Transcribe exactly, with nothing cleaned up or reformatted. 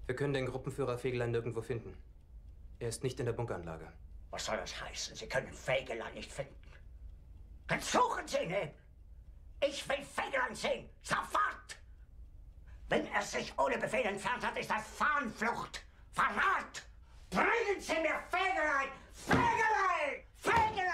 Wir können den Gruppenführer Fegelein nirgendwo finden. Er ist nicht in der Bunkeranlage. Was soll das heißen? Sie können Fegelein nicht finden. Dann suchen Sie ihn eben. Ich will Fegelein sehen. Sofort! Wenn er sich ohne Befehl entfernt hat, ist das Fahnenflucht. Verrat! Bringen Sie mir Fegelein! Fegelein! Fegelein!